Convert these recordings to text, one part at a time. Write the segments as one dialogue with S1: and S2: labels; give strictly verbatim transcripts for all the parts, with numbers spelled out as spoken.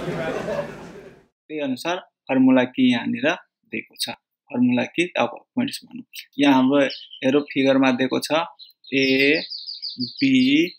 S1: त्यही अनुसार फर्मुला की यहाँनिर दिएको छ। फर्मुला की अब पोइन्ट्स भनौँ। यहाँ हाम्रो हेरौ फिगरमा दिएको छ ए बी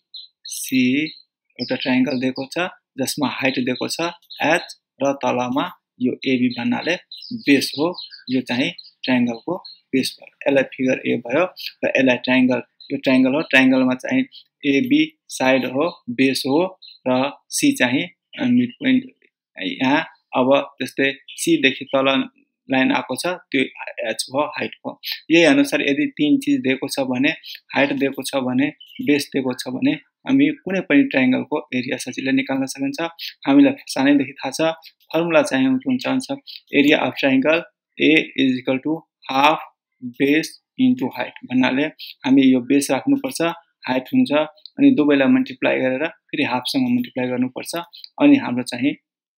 S1: सी एउटा ट्रायंगल दिएको छ जसमा हाइट दिएको छ एच र तलमा यो एबी भन्नाले बेस हो। यो चाहिँ ट्रायंगलको बेस भयो। यसलाई फिगर ए भयो र यसलाई ट्रायंगल यो ट्रायंगल हो। ट्रायंगलमा चाहिँ एबी साइड हो, बेस हो र सी चाहिँ मिड पोइन्ट यहाँ। अब त्यस्तै सी देखि तल लाइन आएको छ त्यो एच भयो, हाइट भयो। यही अनुसार यदि तीन चीज दिएको छ भने, हाइट दिएको छ भने, बेस दिएको छ भने हामी कुनै पनि ट्रायंगलको एरिया सजिलै निकाल्न सकिन्छ। हामीलाई सानैदेखि थाहा छ फर्मुला चाहिँ हुन्छ हुन्छ area of triangle A is equal to half base into height भन्नाले हामी यो बेस राख्नुपर्छ, हाइट हुन्छ अनि दुवैलाई मल्टिप्लाई गरेर फेरि हाफसँग मल्टिप्लाई गर्नुपर्छ। अनि हाम्रो चाहिँ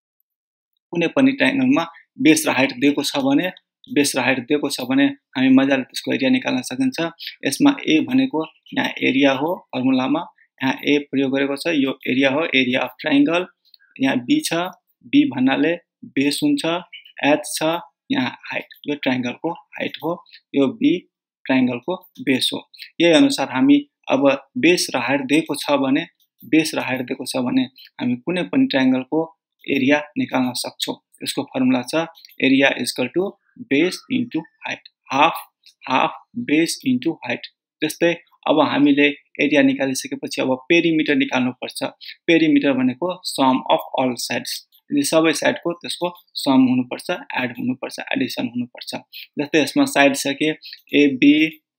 S1: कुनै पनि ट्रायंगलमा बेस र हाइट दिएको छ भने बेस र हाइट दिएको छ भने हामी मजाले त्यसको एरिया निकाल्न सकिन्छ। यसमा ए भनेको यहाँ एरिया हो, फर्मुलामा यहाँ ए प्रयोग गरेको छ, यो एरिया हो, एरिया अफ ट्रायंगल। यहाँ बी छ, बी भन्नाले बेस हुन्छ, एच छ, यहाँ हाइट, यो ट्रायंगलको हाइट हो, यो बी ट्रायंगलको बेस हो। यही अनुसार हामी अब बेस र हाइट दिएको छ भने बेस र हाइट दिएको छ भने हामी कुनै पनि ट्रायंगलको एरिया निकाल्न सक्छौं। यसको फर्मुला छ area equal to base into height, half half base into height. त्यस्तै अब हामीले एरिया निकालिसकेपछि अब पेरिमिटर निकाल्नु पर्छ। पेरिमिटर भनेको सम अफ अल साइड्स, यदि सबै साइडको त्यसको सम हुनुपर्छ, एड हुनुपर्छ, एडिसन हुनुपर्छ। जस्तै यसमा साइड छ के एबी,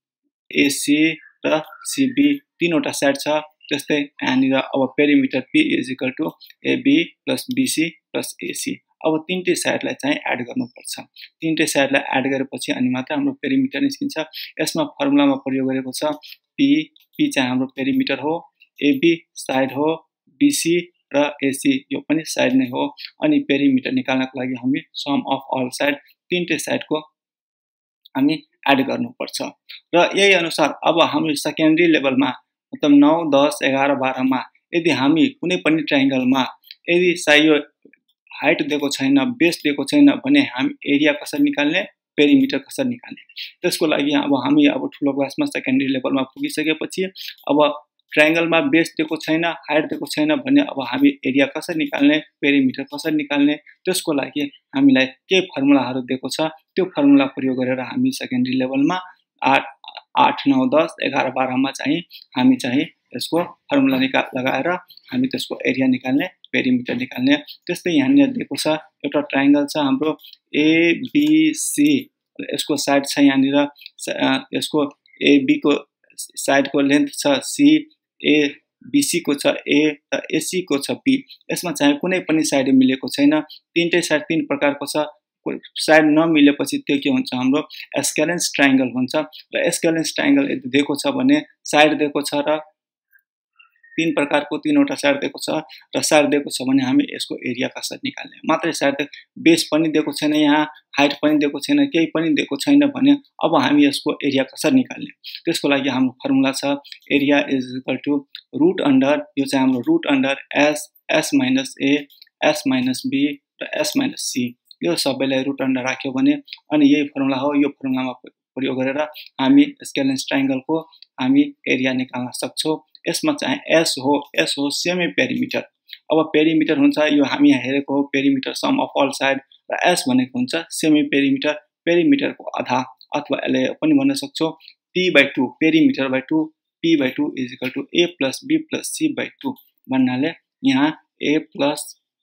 S1: एसी र सीबी तीनवटा साइड छ। त्यस्तै यहाँनिर अब perimeter P is equal to AB plus BC plus A C. अब तीनटै साइडलाई चाहिँ एड गर्नुपर्छ। तीनटै साइडलाई एड गरेपछि अनि मात्र हाम्रो पेरिमिटर निस्किन्छ। यसमा फर्मुलामा प्रयोग गरेको छ पी, पी चाहिँ हाम्रो पेरिमिटर हो, एबी साइड हो, बीसी र एसी यो पनि साइड नै हो। अनि पेरिमिटर निकाल्नको लागि हामी सम अफ अल साइड तीनटै साइडको हामी एड गर्नुपर्छ। र यही अनुसार अब हामी सेकेन्डरी लेभलमा मतलब नौ, दस, एघार, बाह्र मा यदि हामी कुनै पनि ट्रायंगलमा यदि यो हाइट दिएको छैन, बेस दिएको छैन भने हामी एरिया कसरी निकाल्ने, पेरिमिटर कसरी निकाल्ने। त्यसको लागि अब हामी अब ठुलो क्लासमा सेकेन्डरी लेभलमा पुगिसकेपछि अब ट्रायंगलमा बेस दिएको छैन, हाइट दिएको छैन भने अब हामी एरिया कसरी निकाल्ने, पेरिमिटर कसरी निकाल्ने, त्यसको लागि हामीलाई के फर्मुलाहरू दिएको छ त्यो फर्मुला प्रयोग गरेर हामी सेकेन्डरी लेभलमा आठ आठ नौ दस एघार बाह्र मा चाहिँ हामी चाहिँ यसको फर्मुला निकाल लगाएर हामी त्यसको एरिया निकाल्ने, पेरिमिटर निकाल्ने। त्यस्तै यहाँनिर दिएको छ एउटा ट्रायंगल छ हाम्रो एबीसी, यसको साइड छ यहाँनिर, यसको एबी को साइड को लेन्थ छ सी, ए बीसी को छ ए र एसी को छ बी। यसमा चाहिँ कुनै पनि साइड मिलेको छैन, तीनटै साइड तीन प्रकारको छ। साइड नमिलेपछि त्यो के हुन्छ हाम्रो एस्केलेन्स ट्रायंगल हुन्छ। र एस्केलेन्स ट्रायंगल यदि दिएको छ भने साइड दिएको छ र तीन प्रकारको तीनवटा साइड दिएको छ र साइड दिएको छ भने हामी यसको एरिया कसरी निकाल्ने। मात्रै साइड बेस पनि दिएको छैन, यहाँ हाइट पनि दिएको छैन, केही पनि दिएको छैन भने अब हामी यसको एरिया कसरी निकाल्ने। त्यसको लागि हाम्रो फर्मुला छ area is equal to root under, यो चाहिँ हाम्रो root under S, S minus A, S minus B र एस माइनस सी। यो सबैलाई रुट अन्डर राख्यो भने अनि यही फर्मुला हो। यो फर्मुलामा प्रयोग गरेर हामी स्केलेन्स ट्रायंगलको हामी एरिया निकाल्न सक्छौं। यसमा चाहिँ एस हो, एस हो सेमी पेरिमिटर। अब पेरिमिटर हुन्छ यो हामी यहाँ हेरेको हो perimeter sum of all side, र एस भनेको हुन्छ सेमी पेरिमिटर, पेरिमिटरको आधा, अथवा यसले पनि भन्न सक्छौं P by two, perimeter by two, P by two is equal to A plus B plus C by two भन्नाले यहाँ A plus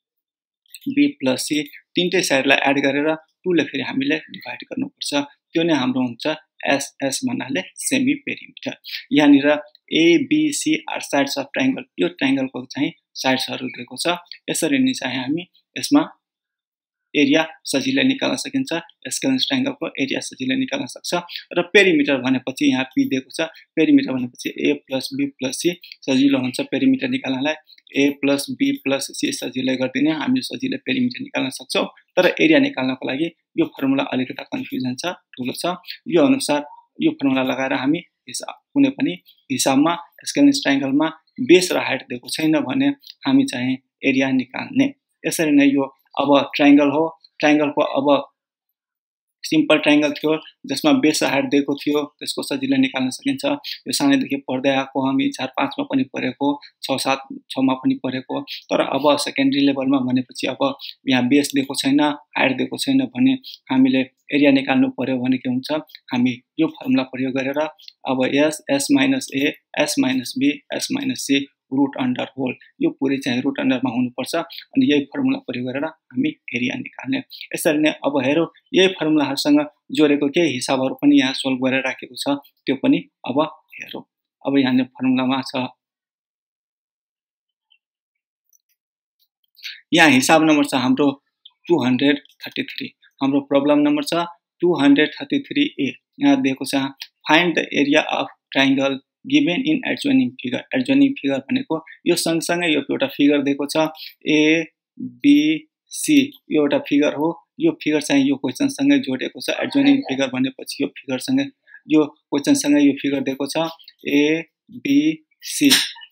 S1: B plus C तीनटै साइडलाई एड गरेर टू ले फेरि हामीले डिभाइड गर्नुपर्छ। त्यो नै हाम्रो हुन्छ एस, एस भन्नाले सेमी पेरिमिटर। यहाँनिर A B C are sides of triangle, यो ट्रायंगलको चाहिँ साइड्सहरू दिएको छ। यसरी नै चाहिँ हामी यसमा एरिया सजिलै निकाल्न सकिन्छ, स्केलेन्स ट्रायंगलको एरिया सजिलै निकाल्न सक्छ। र पेरिमिटर भनेपछि यहाँ पी दिएको छ, पेरिमिटर भनेपछि A plus B plus C सजिलो हुन्छ पेरिमिटर निकाल्नलाई। A plus B plus C सजिलै गरिदिने हामी सजिलै पेरिमिटर निकाल्न सक्छौं। तर एरिया निकाल्नको लागि यो फर्मुला अलिकति कन्फ्युजन छ, ठुलो छ। यो अनुसार यो फर्मुला लगाएर हामी हिसाब कुनै पनि हिसाबमा स्केलेन्स ट्रायंगलमा बेस र हाइट दिएको छैन भने हामी चाहिँ एरिया निकाल्ने। यसरी नै यो अब ट्रायंगल हो ट्रायंगलको अब सिम्पल ट्रायंगल थियो जसमा बेस हाइट दिएको थियो त्यसको सजिलै निकाल्न सकिन्छ यो सानैदेखि पढ्दै आएको हामी चार पाँच मा पनि पढेको छ सात छ मा पनि पढेको तर अब सेकेन्डरी लेभलमा भनेपछि अब यहाँ बेस दिएको छैन हाइट दिएको छैन भने हामीले एरिया निकाल्नु पर्यो भने के हुन्छ हामी यो फर्मुला प्रयोग गरेर अब s s minus a s minus b s minus c root under whole यो पुरै चाहिँ रूट अंडरमा हुनुपर्छ अनि यही फर्मुला प्रयोग गरेर हामी एरिया निकाल्ने यसरी नै अब हेरौं यही फर्मुलाहरुसँग जोडेको केही हिसाबहरु पनि यहाँ सोल्भ गरेर राखेको छ त्यो पनि अब हेरौं अब यहाँ फर्मुलामा छ यहाँ हिसाब नम्बर छ हाम्रो two hundred thirty-three हाम्रो प्रब्लम नम्बर छ two hundred thirty-three A यहाँ दिएको छ find the area of triangle given in adjoining figure adjoining figure भनेको यो सँगसँगै यो एउटा फिगर दिएको छ A B C यो एउटा फिगर हो यो फिगर चाहिँ यो क्वेशन सँगै जोडेको छ adjoining figure भनेपछि यो फिगर सँगै यो क्वेशन सँगै यो फिगर दिएको छ A B C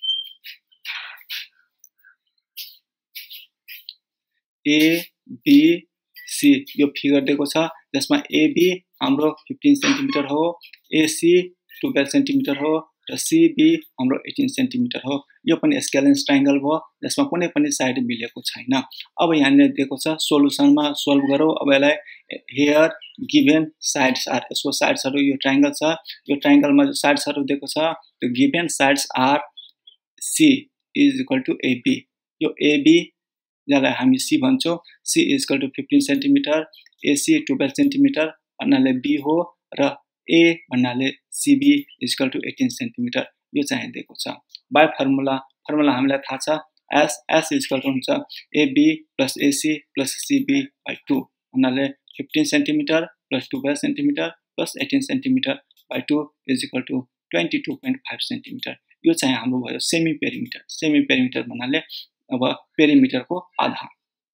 S1: A B C यो फिगर दिएको छ जसमा A B हाम्रो fifteen सेन्टिमिटर हो A C twelve सेन्टिमिटर हो र C B हाम्रो eighteen सेन्टिमिटर हो यो पनि स्केलेन्स ट्रायंगल भयो जसमा कुनै पनि साइड मिलेको छैन अब यहाँ दिएको छ सोलुसनमा सोल्भ गरौ अब यसलाई हियर गिवन साइड्स आर यसको साइड्सहरु यो ट्रायंगल छ यो ट्रायंगलमा जो साइड्सहरु दिएको छ त्यो given sides are C is equal to A B यो A B जसलाई हामी C भन्छौं C is equal to fifteen centimetre A C twelve centimetre भन्नाले B हो र A भन्नाले C B is equal to eighteen centimetre यो चाहिँ दिएको छ बाइ फर्मुला फर्मुला हामीलाई थाहा छ S S is equal to हुन्छ A B plus A C plus C B by two भन्नाले fifteen centimetre plus twelve centimetre plus eighteen centimetre by two is equal to twenty-two point five centimetre यो चाहिँ हाम्रो भयो semi perimeter semi perimeter भन्नाले अब पेरिमिटरको आधा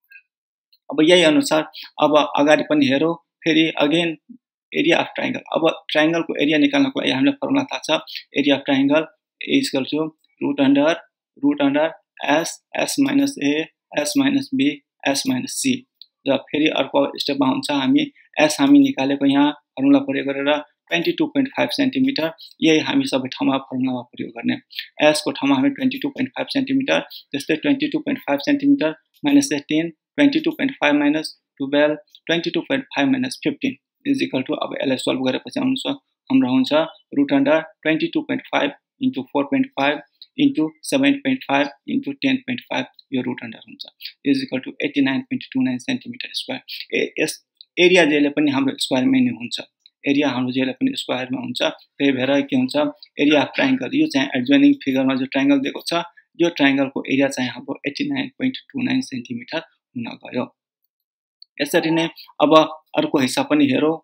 S1: अब यही अनुसार अब अगाडि पनि हेरौं फेरि अगेन एरिया अफ ट्रायंगल अब ट्रायंगल को एरिया निकाल्नको लागि हामीलाई फर्मुला थाहा छ area of triangle A is equal to root under root under S S minus A S minus B S minus C र फेरि अर्को स्टेपमा हुन्छ हामी S हामी निकालेको यहाँ फर्मुला प्रयोग गरेर twenty-two point five सेन्टिमिटर यही हामी सबै ठाउँमा फर्मुलामा प्रयोग गर्ने S को ठाउँमा हामी twenty-two point five सेन्टिमिटर जस्तै twenty-two point five centimetre minus eighteen twenty-two point five minus twelve twenty-two point five minus fifteen is equal to अब यसलाई सोल्भ गरेपछि आउँछ हाम्रो हुन्छ root under twenty-two point five into four point five into seven point five into ten point five यो root under हुन्छ is equal to eighty-nine point two nine centimetre square यस area जहिले पनि हाम्रो स्क्वायरमै नै हुन्छ एरिया हाम्रो जहिले पनि स्क्वायरमा हुन्छ त्यही भएर के हुन्छ एरिया अफ ट्रायंगल यो चाहिँ एडजोइनिङ फिगरमा जो ट्रायंगल दिएको छ यो ट्रायंगलको एरिया चाहिँ हाम्रो eighty-nine point two nine centimetre हुन गयो यसरी नै अब अर्को हिसाब पनि हेरौं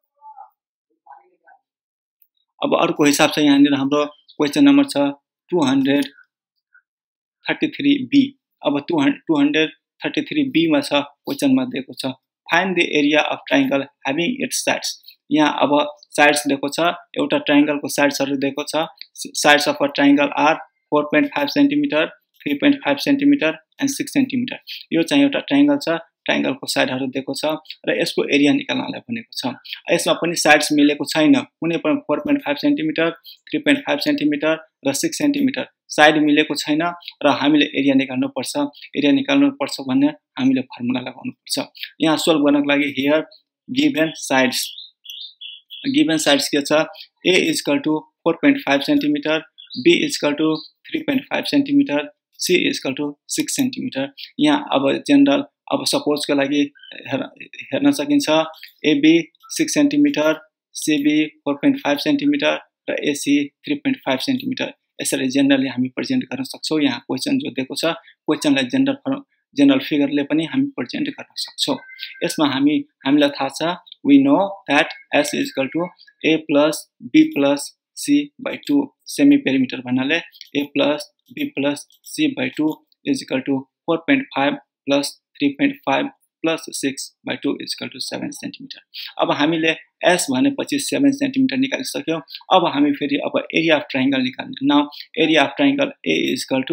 S1: अब अर्को हिसाब चाहिँ यहाँनिर हाम्रो क्वेशन नम्बर छ two hundred thirty-three B अब two hundred thirty-three B मा छ क्वेशन मा दिएको छ find the area of triangle having its sides यहाँ अब साइड्स दिएको छ एउटा ट्रायंगलको साइड्सहरु दिएको छ sides of a triangle are four point five centimetre three point five centimetre and six centimetre यो चाहिँ एउटा ट्रायंगल छ ट्रायंगलको साइडहरु दिएको छ र यसको एरिया निकाल्नलाई भनेको छ यसमा पनि साइड्स मिलेको छैन कुनै पनि four point five centimetre three point five centimetre र six सेन्टिमिटर साइड मिलेको छैन र हामीले एरिया निकाल्नु पर्छ एरिया निकाल्नु पर्छ भन्ने हामीले फर्मुला लगाउनु पर्छ यहाँ सोल्भ गर्नको लागि here given sides given sides के छ A is equal to four point five centimetre B is equal to three point five centimetre C is equal to six centimetre यहाँ अब जनरल अब सपोज को लागि हेर्न सकिन्छ A B six centimetre C B four point five centimetre र A C three point five centimetre यसरी generally हामी प्रेजेन्ट गर्न सक्छौं यहाँ क्वेशन जो दिएको छ क्वेशनलाई जनरल जनरल फिगरले पनि हामी प्रेजेन्ट गर्न सक्छौं यसमा हामी हामीलाई थाहा छ we know that S is equal to A plus B plus C by two semi perimeter भन्नाले A plus B plus C by two is equal to four point five plus three point five plus six by two is equal to seven centimetre अब हामीले S भनेपछि seven centimetre निकालिसक्यौं अब हामी फेरि अब area of triangle निकाल्ने now area of triangle A is equal to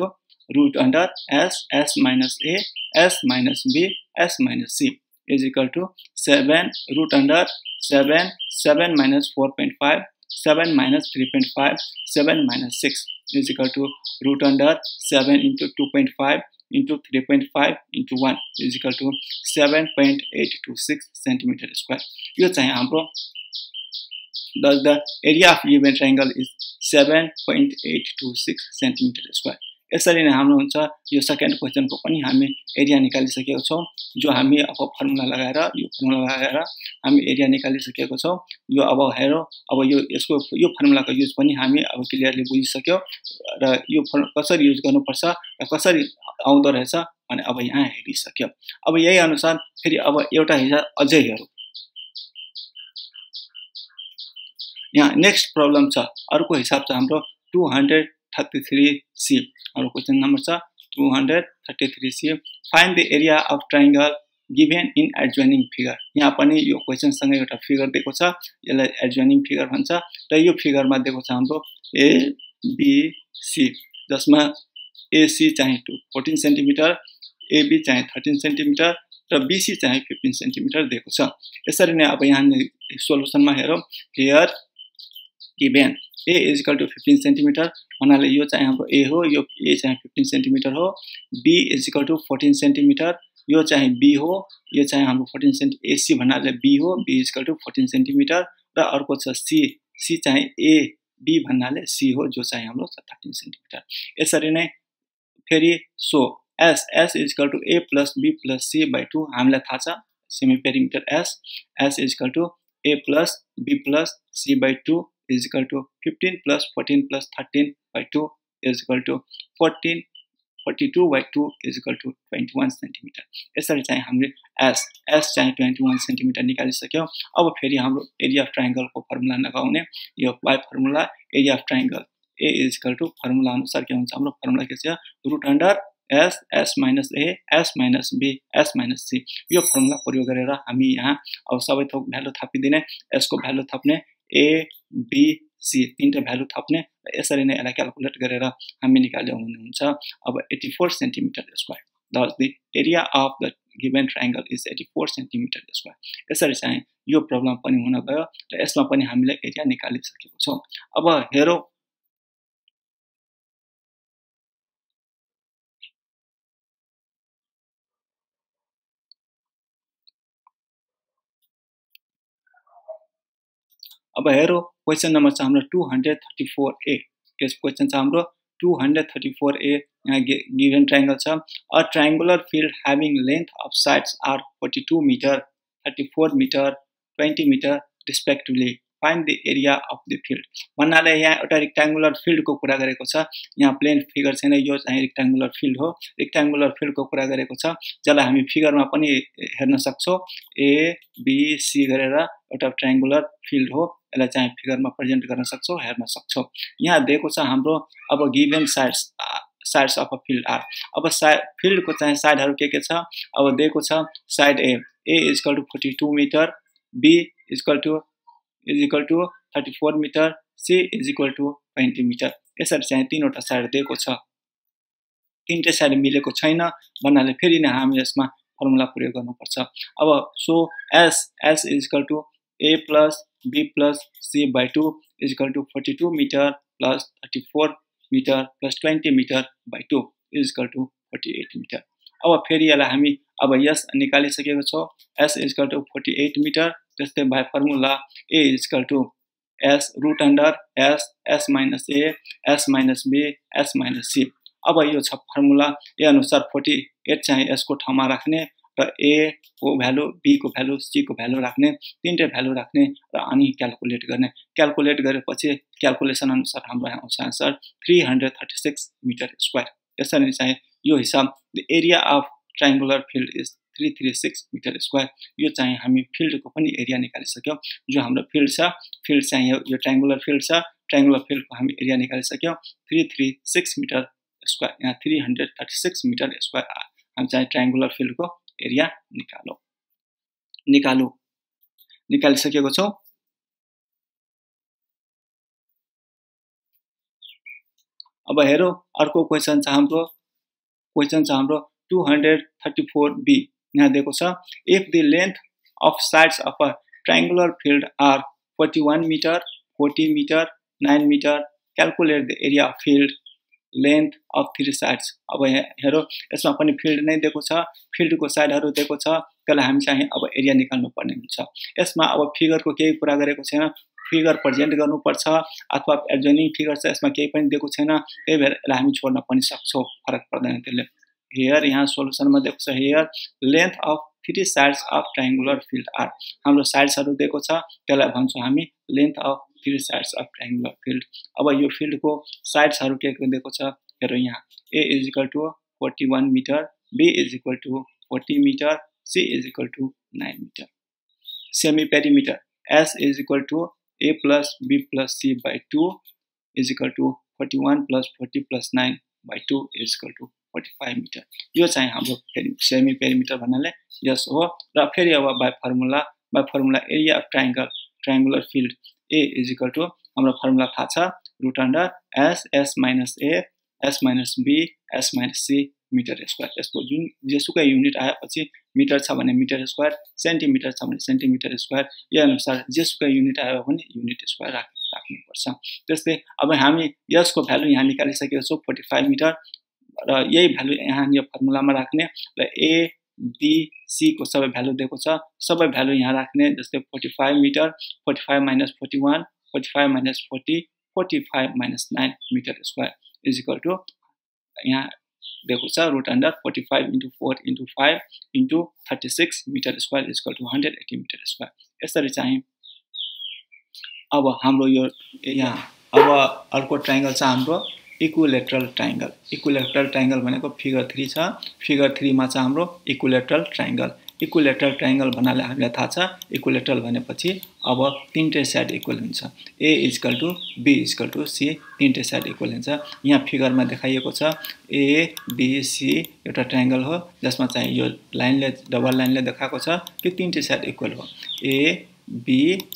S1: root under s, s minus a, s minus b, s minus c is equal to seven root under seven, seven minus four point five, seven minus three point five, seven minus six is equal to root under seven into two point five into three point five into one is equal to seven point eight two six centimeter square. यो चाहिँ हाम्रो thus the area of given triangle is seven point eight two six centimeter square. यसरी नै हाम्रो हुन्छ यो second question को पनि हामी एरिया निकालिसकेको छौं जो हामी अब फर्मुला लगाएर यो फर्मुला लगाएर हामी एरिया निकालिसकेको छौं यो अब हेरौं अब यो यसको यो फर्मुलाको युज पनि हामी अब क्लियरली बुझिसक्यो र यो कसरी युज गर्नुपर्छ र कसरी आउँदो रहेछ भने अब यहाँ हेरिसक्यो अब यही अनुसार फेरि अब एउटा हिसाब अझै हेरौं यहाँ नेक्स्ट प्रब्लम छ अर्को हिसाब छ हाम्रो two thirty-three C हाम्रो क्वेशन नम्बर छ two thirty-three C find the area of triangle given in adjoining figure यहाँ पनि यो क्वेशन सँग एउटा फिगर दिएको छ यसलाई adjoining figure भन्छ र यो फिगरमा दिएको छ हाम्रो A B C जसमा A C चाहिँ fourteen सेन्टिमिटर A B चाहिँ thirteen सेन्टिमिटर र B C चाहिँ fifteen सेन्टिमिटर दिएको छ यसरी नै अब यहाँ सोलुसनमा हेरौं here given A is equal to fifteen centimeter भन्नाले यो चाहिँ हाम्रो A हो यो A चाहिँ fifteen centimeter हो B is equal to fourteen centimeter यो चाहिँ B हो यो चाहिँ हाम्रो fourteen centimeter A C भन्नाले B हो B is equal to fourteen centimeter र अर्को छ C C चाहिँ A B भन्नाले C हो जो चाहिँ हाम्रो thirteen centimeter यसरी नै फेरि so S S is equal to A plus B plus C by two हामीलाई थाहा छ semi perimeter S S is equal to A plus B plus C by two is equal to fifteen plus fourteen plus thirteen by two is equal to fourteen forty-two by two is equal to twenty-one centimeter यसरी चाहिँ हामीले S S चाहिँ twenty-one centimeter निकालिसक्यौ अब फेरि हाम्रो area of triangle को formula लगाउने यो y formula area of triangle A is equal to formula अनुसार के हुन्छ हाम्रो फर्मुला के छ root under S S minus A S minus B S minus C यो फर्मुला प्रयोग गरेर हामी यहाँ अब सबै थोक भ्यालु थपिदिने S को भ्यालु थप्ने A B C तीनटा भ्यालु थप्ने यसरी नै यसलाई क्याल्कुलेट गरेर हामी निकाल्यौ हुन्छ अब eighty-four centimeter square thus the area of the given triangle is eighty-four centimeter square यसरी चाहिँ यो प्रब्लम पनि हुन गयो र यसमा पनि हामीले एरिया निकालिसकेको छौं अब हेरौं अब हेरौं क्वेशन नम्बर छ हाम्रो two thirty-four A yes question छ हाम्रो two thirty-four A यहाँ गिवन ट्रायंगल छ a triangular field having length of sides are forty-two meter thirty-four meter twenty meter respectively find the area of the field भन्नाले यहाँ एउटा rectangular field को कुरा गरेको छ यहाँ प्लेन फिगर छैन यो चाहिँ रेक्टेंगुलर फिल्ड हो रेक्टेंगुलर फिल्ड को कुरा गरेको छ जसलाई हामी फिगरमा पनि हेर्न सक्छौं A B C गरेर एउटा ट्रायंगुलर फिल्ड हो यसलाई चाहिँ फिगरमा प्रेजेन्ट गर्न सक्छौं हेर्न सक्छौं यहाँ दिएको छ हाम्रो अब given sides sides of a field are अब फिल्ड को चाहिँ साइडहरु के के छ अब दिएको छ side A A is equal to forty-two meter B is equal to is equal to thirty-four meter C is equal to twenty meter यसरी चाहिँ तीनवटा साइड दिएको छ तीनटै साइड मिलेको छैन भन्नाले फेरि नै हामी यसमा फर्मुला प्रयोग गर्नुपर्छ अब so S S is equal to A plus B plus C by two is equal to forty-two meter plus thirty-four meter plus twenty meter by two is equal to forty-eight meter अब फेरि यसलाई हामी अब यस निकालिसकेको छौं S is equal to forty-eight meter जस्तै by formula A is equal to S root under S S minus A S minus B S minus C अब यो छ फर्मुला ए अनुसार forty-eight चाहिँ S को ठाउँमा राख्ने र A को भ्यालु B को भ्यालु C को भ्यालु राख्ने तीनटै भ्यालु राख्ने र अनि क्याल्कुलेट गर्ने क्याल्कुलेट गरेपछि क्याल्कुलेसन अनुसार हाम्रो आउँछ answer three thirty-six meter square यसरी चाहिँ यो हिसाब the area of triangular field is three thirty-six meter square यो चाहिँ हामी फिल्ड को पनि एरिया निकालिसक्यौ जो हाम्रो फिल्ड छ फिल्ड चाहिँ यो ट्रायंगुलर फिल्ड छ ट्रायंगुलर फिल्ड को हामी एरिया निकालिसक्यौ three thirty-six meter square यहाँ three thirty-six meter square हामी चाहिँ ट्रायंगुलर फिल्ड को एरिया निकालौ निकालौ निकालिसकेको छौ अब हेरौं अर्को क्वेशन छ हाम्रो क्वेशन छ हाम्रो two thirty four B यहाँ दिएको छ if the length of sides of a triangular field are forty-one meter, forty meter, nine meter, calculate the area of field length of three sides. अब हेरो यसमा पनि फिल्ड नै दिएको छ, फिल्डको साइडहरु दिएको छ, त्यसलाई हामी चाहिँ अब एरिया निकाल्नु पर्ने हुन्छ। यसमा अब फिगरको केही कुरा गरेको छैन, फिगर प्रेजेन्ट गर्नु पर्छ अथवा एडजोइनिङ फिगर छ, यसमा केही पनि दिएको छैन, त्यही भएर यसलाई हामी छोड्न पनि सक्छौं, फरक पर्दैन त्यसले। हियर यहाँ सोलुसनमा दिएको छ here length of three sides of triangular field are हाम्रो साइड्सहरु दिएको छ, त्यसलाई भन्छौं हामी length of three sides of triangular field। अब यो फिल्डको साइड्सहरु के के दिएको छ हेरौ यहाँ A is equal to forty-one meter, B is equal to forty meter, C is equal to nine meter। Semi perimeter S is equal to A plus B plus C by two is equal to forty-one plus forty plus nine by two is equal to forty-five meter। यो चाहिँ हाम्रो semi perimeter भन्नाले यस हो। र फेरि अब by formula by formula area of triangle triangular field A is equal to हाम्रो formula थाहा छ root under S S minus A S minus B S minus C metre square. यसको जुन जेसुकै युनिट आएपछि मिटर छ भने मिटर स्क्वायर, सेन्टिमिटर छ भने सेन्टिमिटर स्क्वायर, यो अनुसार जेसुकै युनिट आयो भने युनिट स्क्वायर राख्नु पर्छ। त्यस्तै अब हामी यसको भ्यालु यहाँ निकालिसकेको छौं forty-five मिटर र यही भ्यालु यहाँ यो फर्मुलामा राख्ने र A B C को सबै भ्यालु दिएको छ, सबै भ्यालु यहाँ राख्ने। जस्तै forty-five metre, forty-five minus forty-one, forty-five minus forty, forty-five minus nine metre square is equal to यहाँ दिएको छ root under forty-five into four into five into thirty-six metre square is equal to one hundred eighty metre square. यसरी चाहिँ अब हाम्रो यो यहाँ अब अर्को ट्रायंगल छ हाम्रो इक्विलेटरल ट्रायंगल। इक्विलेटरल ट्रायंगल भनेको फिगर three छ, फिगर three मा छ हाम्रो इक्विलेटरल ट्रायंगल। इक्विलेटरल ट्रायंगल भन्नाले हामीलाई थाहा छ इक्विलेटरल भनेपछि अब तीनटै साइड इक्वल हुन्छ। A is equal to B is equal to C तीनटै साइड इक्वल हुन्छ। यहाँ फिगरमा देखाइएको छ A B C एउटा ट्रायंगल हो जसमा चाहिँ यो लाइनले डबल लाइनले देखाएको छ कि तीनटै साइड इक्वल हो। A B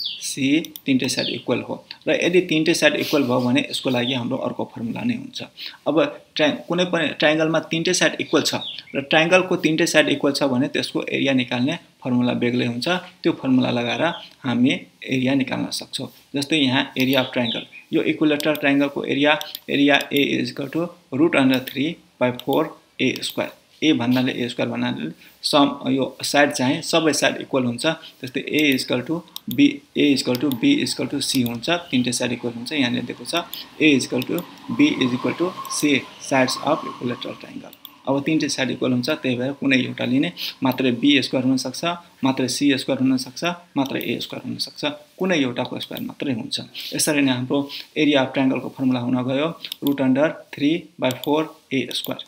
S1: C तीनटै साइड इक्वल हो र यदि तीनटै साइड इक्वल भयो भने यसको लागि हाम्रो अर्को फर्मुला नै हुन्छ। अब कुनै पनि ट्रायंगलमा तीनटै साइड इक्वल छ र ट्रायंगलको तीनटै साइड इक्वल छ भने त्यसको एरिया निकाल्ने फर्मुला बेग्लै हुन्छ। त्यो फर्मुला लगाएर हामी एरिया निकाल्न सक्छौं। जस्तै यहाँ एरिया अफ ट्रायंगल, यो इक्विलेटरल ट्रायंगलको area area A is equal to root under three by four A square. A भन्नाले A स्क्वायर भन्नाले सम यो साइड चाहिँ सबै साइड इक्वल हुन्छ। त्यस्तै A is equal to B A is equal to B is equal to C हुन्छ, तीनटै side equal हुन्छ। यहाँ दिएको छ A is equal to B is equal to C sides of equilateral triangle। अब तीनटै side equal हुन्छ, त्यही भएर कुनै एउटा लिने मात्र B स्क्वायर हुन सक्छ, मात्र C स्क्वायर हुन सक्छ, मात्र A स्क्वायर हुन सक्छ, कुनै एउटाको स्क्वायर मात्रै हुन्छ। यसरी नै हाम्रो एरिया अफ ट्रायंगलको फर्मुला हुन गयो root under three by four A square.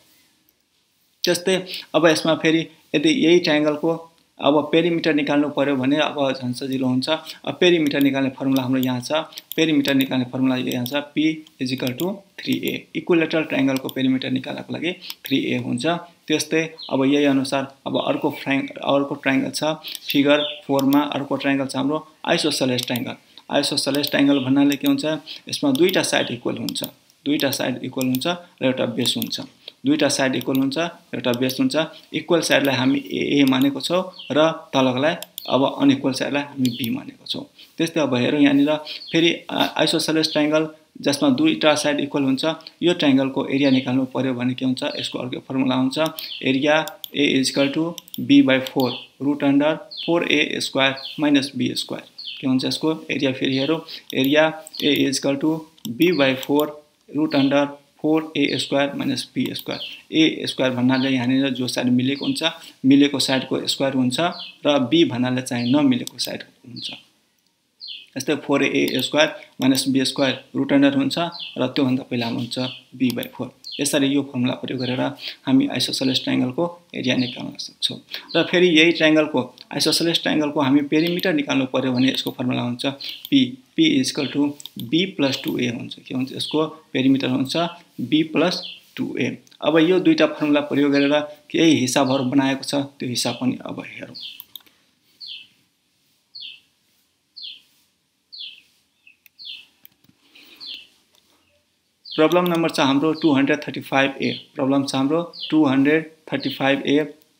S1: त्यस्तै अब यसमा फेरि यदि यही ट्रायंगलको अब पेरिमिटर निकाल्नु पर्यो भने अब झन् सजिलो हुन्छ। अब पेरिमिटर निकाल्ने फर्मुला हाम्रो यहाँ छ, पेरिमिटर निकाल्ने फर्मुला यहाँ छ P is equal to three A। Equilateral ट्रायंगलको पेरिमिटर निकाल्नको लागि three A हुन्छ। त्यस्तै अब यही अनुसार अब अर्को अर्को ट्रायंगल छ फिगर four मा, अर्को ट्रायंगल छ हाम्रो आइसोसेलेस ट्रायंगल। आइसोसेलेस ट्रायंगल भन्नाले के हुन्छ, यसमा दुईटा साइड इक्वल हुन्छ, दुईटा साइड इक्वल हुन्छ र एउटा बेस हुन्छ। दुईटा साइड इक्वल हुन्छ, एउटा बेस हुन्छ। इक्वल साइडलाई हामी A मानेको छौं र तललाई अब अनइक्वल साइडलाई हामी B मानेको छौं। त्यस्तै अब हेरौं यहाँनिर फेरि आइसोसेलेस ट्रायंगल जसमा दुईटा साइड इक्वल हुन्छ, यो ट्रायंगलको एरिया निकाल्नु पर्यो भने के हुन्छ, यसको अर्को फर्मुला हुन्छ area A is equal to B by four root under four A square minus B square. के हुन्छ यसको एरिया फेरि हेरौं area A is equal to B by four root under four A square minus B square. A square भन्नाले यहाँनिर जो side मिलेको हुन्छ मिलेको साइडको स्क्वायर हुन्छ र B भन्नाले चाहिँ नमिलेको साइड हुन्छ। यस्तै four A square minus B square root under हुन्छ र त्यो भन्दा पहिला हुन्छ B by four। यसरी यो फर्मुला प्रयोग गरेर हामी आइसोसेलेस ट्रायंगलको एरिया निकाल्न सक्छौं। र फेरि यही ट्रायंगलको आइसोसेलेस ट्रायंगलको हामी पेरिमिटर निकाल्नु पर्यो भने यसको फर्मुला हुन्छ P P is equal to B plus two A हुन्छ। के हुन्छ यसको पेरिमिटर हुन्छ B plus two A। अब यो दुईटा फर्मुला प्रयोग गरेर केही हिसाबहरु बनाएको छ, त्यो हिसाब पनि अब हेरौं। प्रब्लम नम्बर छ हाम्रो two thirty-five A. प्रब्लम छ हाम्रो two thirty-five A.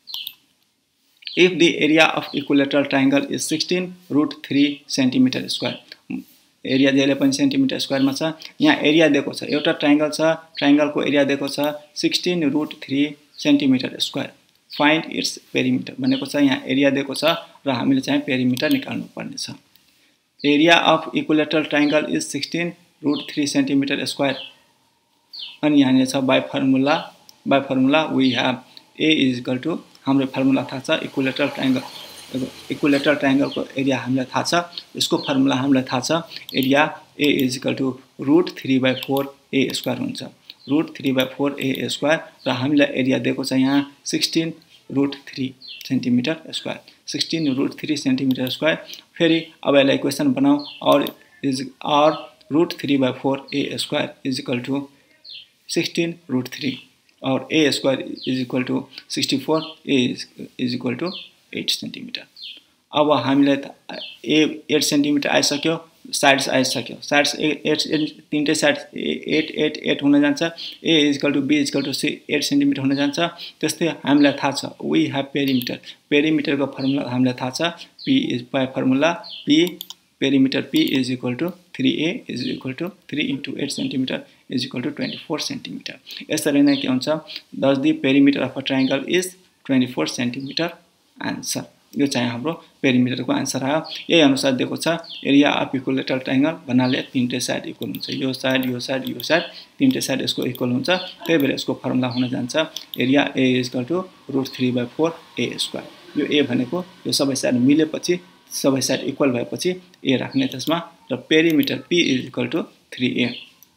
S1: If the area of equilateral triangle is sixteen root three centimeter square. एरिया जहिले पनि सेन्टिमिटर स्क्वायरमा छ। यहाँ एरिया दिएको छ, एउटा ट्रायंगल छ, ट्रायंगलको एरिया दिएको छ sixteen root three centimeter square. Find its perimeter भनेको छ यहाँ एरिया दिएको छ र हामीले चाहिँ पेरिमिटर निकाल्नु पर्ने छ। Area of equilateral triangle is sixteen root three centimeter square. अनि यहाँ छ by formula by formula we have A is equal to हाम्रो फर्मुला थाहा छ इक्विलेटरल ट्रायंगल इक्विलेटरल ट्रायंगल को एरिया हामीलाई थाहा छ, यसको फर्मुला हामीलाई थाहा छ area A is equal to root three by four A square हुन्छ। root three by four A square र हामीलाई एरिया दिएको छ यहाँ sixteen root three centimeter square sixteen root three centimeter square। फेरि अब यसलाई इक्वेसन बनाऊ और is or root three by four A square is equal to sixteen root three और A square is equal to sixty-four, A is, is equal to eight centimeter। अब हामीलाई A eight centimeter आइसक्यो, sides आइसक्यो, sides eight तीनटै sides eight eight eight हुन जान्छ, A is equal to B is equal to eight centimeter हुन जान्छ। त्यस्तै हामीलाई थाहा छ we have perimeter, perimeter को फर्मुला हामीलाई थाहा छ P is by formula P perimeter P is equal to three A is equal to three into eight centimeter is equal to twenty-four centimeter। यसरी नै के हुन्छ thus the perimeter of a triangle is twenty-four centimeter answer. यो चाहिँ हाम्रो perimeter को answer आयो। यही अनुसार दिएको छ एरिया अफ इक्विलेटरल ट्रायंगल भन्नाले तीनटै साइड इक्वल हुन्छ, यो साइड यो साइड यो साइड तीनटै साइड यसको इक्वल हुन्छ, त्यही भएर यसको फर्मुला हुन जान्छ area A is equal to root three by four A square। यो A भनेको यो सबै साइड मिलेपछि सबै साइड इक्वल भएपछि A राख्ने त्यसमा र perimeter P is equal to three A